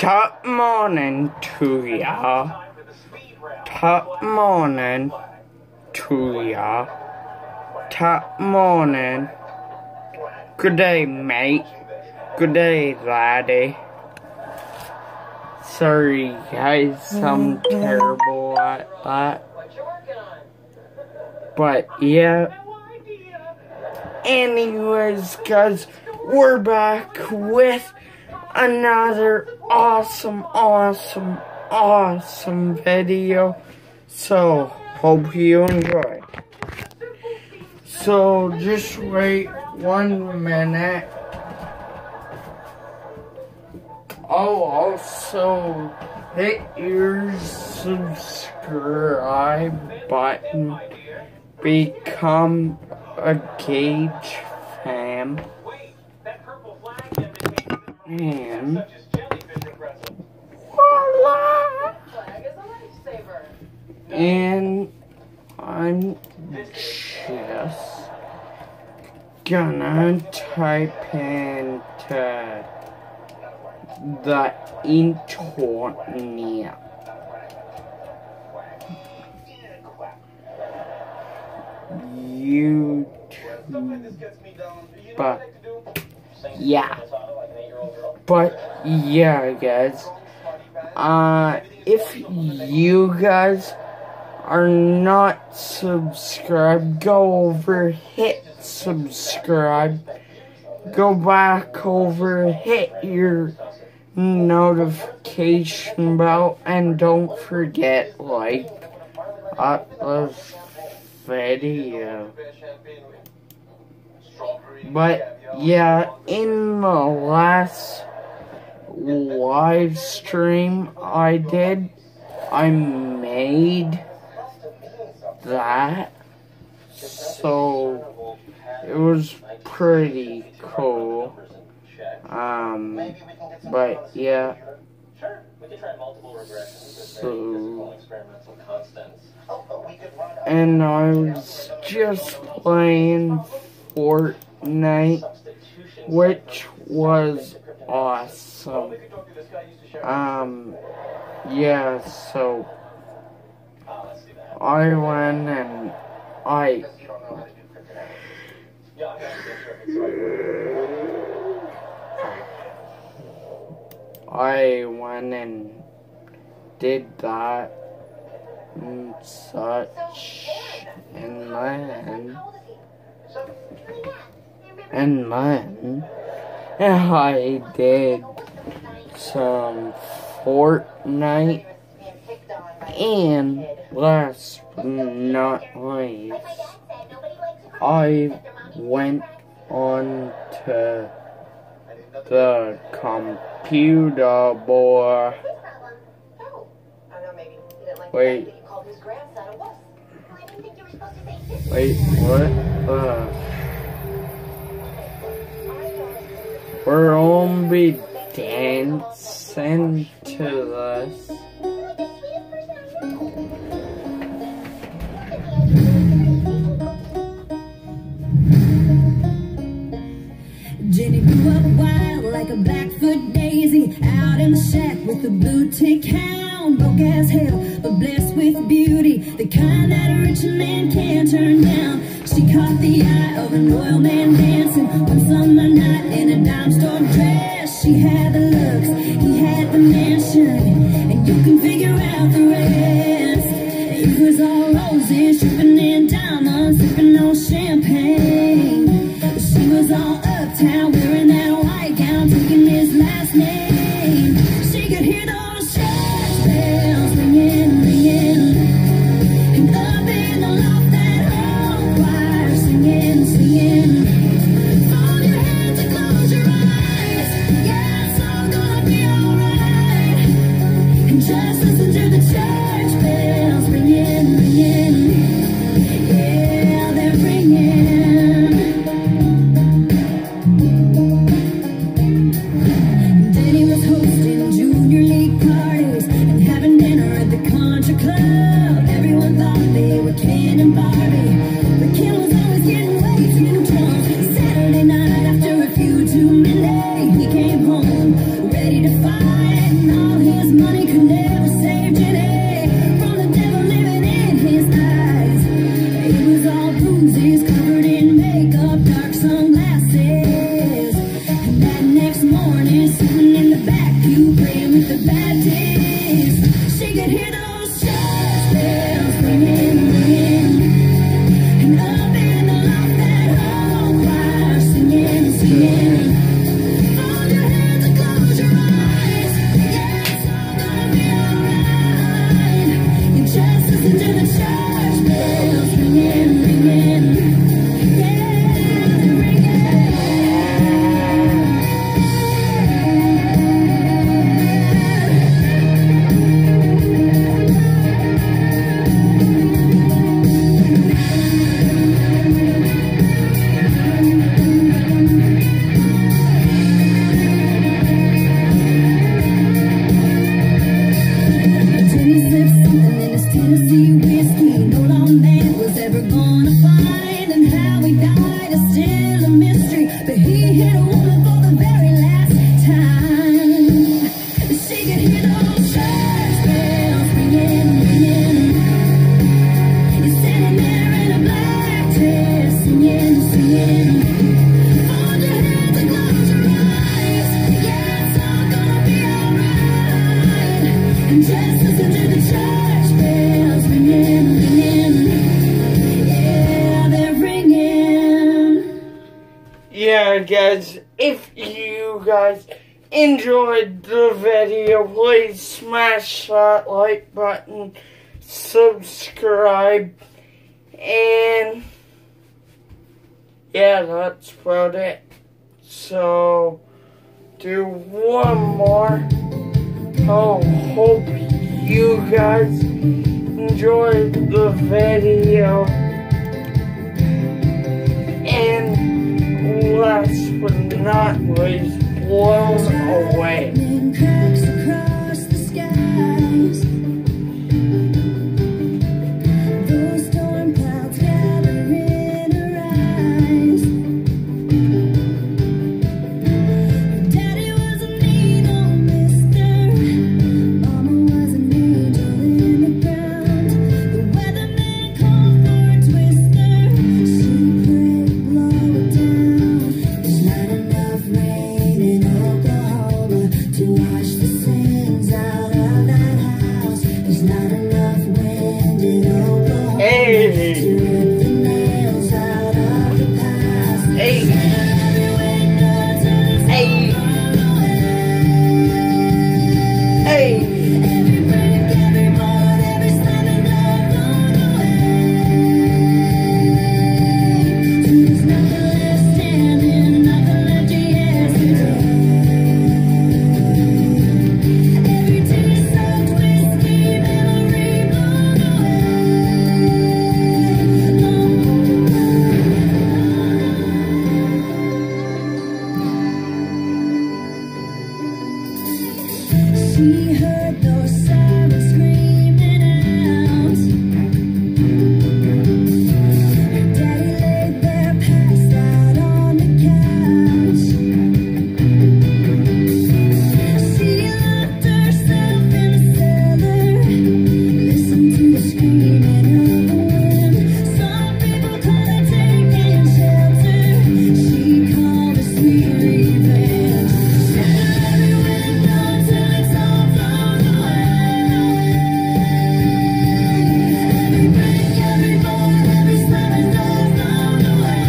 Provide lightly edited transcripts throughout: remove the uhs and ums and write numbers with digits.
Top morning to ya. Top morning to ya. Top morning. Good day, mate. Good day, laddie. Sorry, guys, I'm terrible at that. But, yeah. Anyways, guys, we're back with another awesome video. So, hope you enjoy. So, just wait 1 minute. Oh, also hit your subscribe button. Become a Gage fam. And voila! And I'm just gonna type into the internet. But yeah, guys, if you guys are not subscribed, go over, hit subscribe, go back over, hit your notification bell, and don't forget, like the video. But yeah, in the last live stream I did, I made that, so it was pretty cool. But yeah, so, and I was just playing Fortnite, which was awesome. Yeah, so I went and I went and did that and such, and then I did some Fortnite, and last but not least, I went on to the computer boy. Wait, what? We're gonna be dancing to this. Jenny grew up wild like a Blackfoot daisy, out in the shack with a blue tick hound, broke as hell but blessed with beauty, the kind that a rich man can't turn down. She caught the eye of an oil man dancing one summer night in a dime store dress. She had the looks, he had the mansion, and you can figure out the rest. It was all roses, dripping in diamonds, sipping on champagne. She was all uptown, wearing that white gown, taking his last name. She could hear those church bells ringing, ringing, and up in the loft that whole choir singing, singing. Fold your hands and close your eyes, yeah, it's all gonna be alright. And just listen to the church bells ringing, ringing, yeah, they're ringing. Danny was hosting junior league parties and having dinner at the country club. Everyone thought they were Ken and Barbie, but Ken was always getting way too drunk. Saturday night, after a few too many, he came home ready to fight. and all his money could never save Jenny from the devil living in his eyes. It was all bruises, covered in makeup, dark sunglasses. And that next morning, sitting in the back pew, praying with the Baptists, she could hear those church bells ringing, ringing. And up in the loft, that whole choir singing, singing. Fold your hands and close your eyes. Yeah, it's all gonna be alright. You just listen to the church bells ringing, ringing. Yeah, they're ringing. Jenny sipped something in his Tennessee whiskey no lawman was ever gonna find, and how he died is still a mystery, but he hit a woman for the very last time. She could hear those church bells ringing, ringing. He's sitting there in a black dress, singing, singing. Hold your hands and close your eyes. Yeah, it's all gonna be alright. And just listen to the church bells ringing, ringing. Yeah, they're ringing. Yeah, guys, if you guys enjoyed the video, please smash that like button, subscribe, and yeah, that's about it. So, do one more. Oh, hope you guys enjoyed the video. And last but not least, blown away. Lightning cracks across the skies. Those storm clouds gather in her eyes. Daddy was a mean old mister. Mama was an angel in the ground. The weatherman called for a twister. She prayed, blow it down. There's not enough rain in Oklahoma to wash the sins out of that house. There's not enough wind in Oklahoma Hey. to rip the nails out of the past. Hey. Every window till it's Hey. Hey. every brick, every board, every slamming door blown away. There's nothing left standing, nothing left to yesterday. Every tea-soaked whiskey memory blown away. She heard those sirens screaming out. Her daddy laid there passed out on the couch. She locked herself in the cellar, listened to the screaming of the wind. Some people call it taking shelter. She called it sweet revenge. Shatter every window till it's all blown away. Every brick, every board, every slamming door blown away.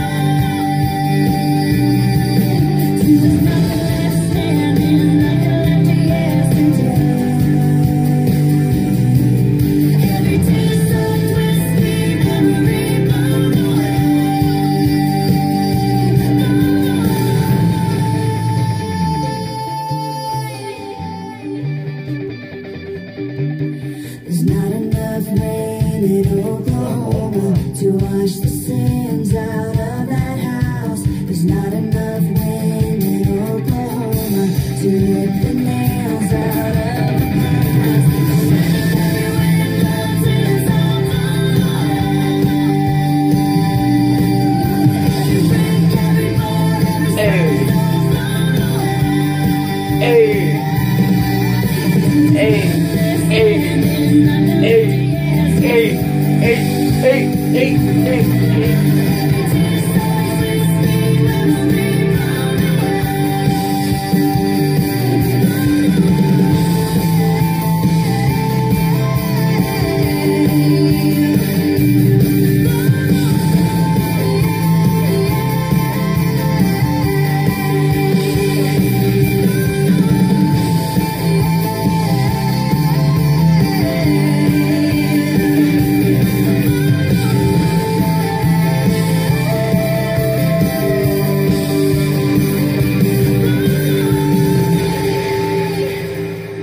Till there's nothing left standing, nothing left to yesterday. Every tea-soaked whiskey memory blown away. There's not enough rain in Oklahoma to wash the sins out of that house. There's not enough wind in Oklahoma to rip the nails out of the past. Every window till it's all blown away. Every brick, every board, every Hey. slamming door blown away. Hey.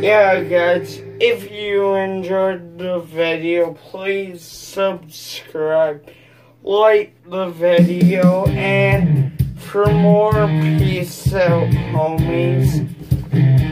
yeah, guys, if you enjoyed the video, please subscribe, like the video, and for more, peace out, homies.